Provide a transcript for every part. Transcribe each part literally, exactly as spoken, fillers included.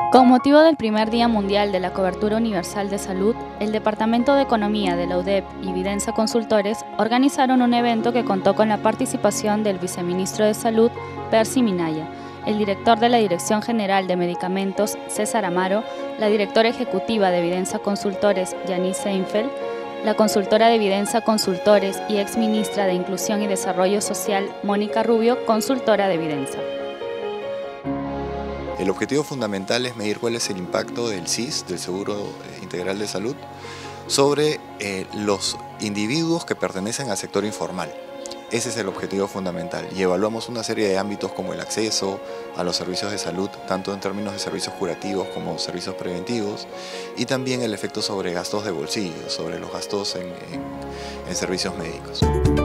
Con motivo del primer Día Mundial de la Cobertura Universal de Salud, el Departamento de Economía de la U D E P y Vidensa Consultores organizaron un evento que contó con la participación del Viceministro de Salud, Percy Minaya, el director de la Dirección General de Medicamentos, César Amaro, la directora ejecutiva de Vidensa Consultores, Janice Seinfeld, la consultora de Vidensa Consultores y exministra de Inclusión y Desarrollo Social, Mónica Rubio, consultora de Vidensa. El objetivo fundamental es medir cuál es el impacto del S I S, del Seguro Integral de Salud, sobre eh, los individuos que pertenecen al sector informal. Ese es el objetivo fundamental y evaluamos una serie de ámbitos como el acceso a los servicios de salud, tanto en términos de servicios curativos como servicios preventivos, y también el efecto sobre gastos de bolsillo, sobre los gastos en, en, en servicios médicos.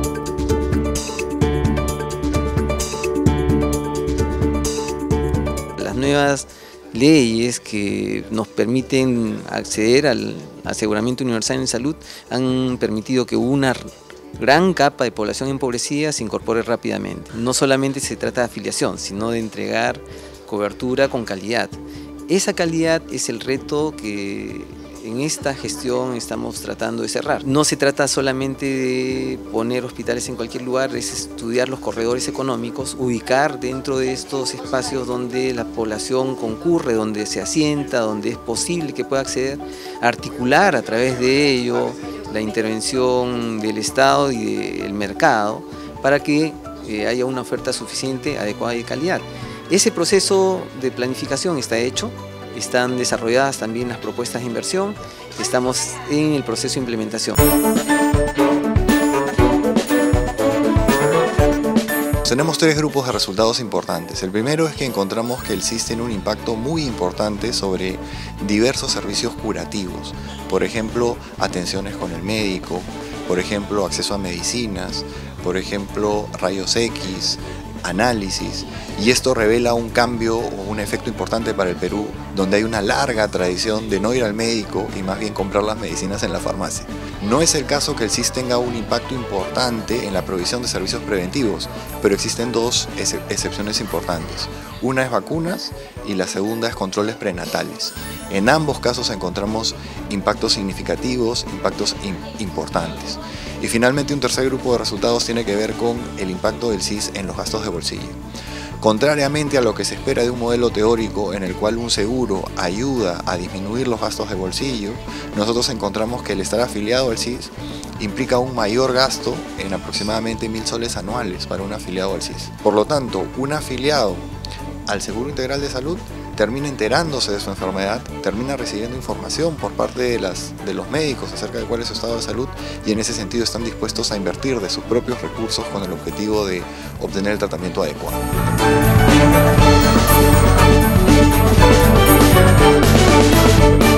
Las nuevas leyes que nos permiten acceder al aseguramiento universal en salud han permitido que una gran capa de población empobrecida se incorpore rápidamente. No solamente se trata de afiliación, sino de entregar cobertura con calidad. Esa calidad es el reto que en esta gestión estamos tratando de cerrar. No se trata solamente de poner hospitales en cualquier lugar, es estudiar los corredores económicos, ubicar dentro de estos espacios donde la población concurre, donde se asienta, donde es posible que pueda acceder, articular a través de ello la intervención del Estado y del mercado para que eh, haya una oferta suficiente, adecuada y de calidad. Ese proceso de planificación está hecho. Están desarrolladas también las propuestas de inversión, estamos en el proceso de implementación. Tenemos tres grupos de resultados importantes. El primero es que encontramos que el S I S tiene un impacto muy importante sobre diversos servicios curativos. Por ejemplo, atenciones con el médico, por ejemplo, acceso a medicinas, por ejemplo, rayos X, análisis, y esto revela un cambio o un efecto importante para el Perú, donde hay una larga tradición de no ir al médico y más bien comprar las medicinas en la farmacia. No es el caso que el S I S tenga un impacto importante en la provisión de servicios preventivos, pero existen dos ex excepciones importantes. Una es vacunas y la segunda es controles prenatales. En ambos casos encontramos impactos significativos, impactos importantes. Y finalmente un tercer grupo de resultados tiene que ver con el impacto del S I S en los gastos de bolsillo. Contrariamente a lo que se espera de un modelo teórico en el cual un seguro ayuda a disminuir los gastos de bolsillo, nosotros encontramos que el estar afiliado al S I S implica un mayor gasto en aproximadamente mil soles anuales para un afiliado al S I S. Por lo tanto, un afiliado al Seguro Integral de Salud termina enterándose de su enfermedad, termina recibiendo información por parte de, las, de los médicos acerca de cuál es su estado de salud y en ese sentido están dispuestos a invertir de sus propios recursos con el objetivo de obtener el tratamiento adecuado. Thank you.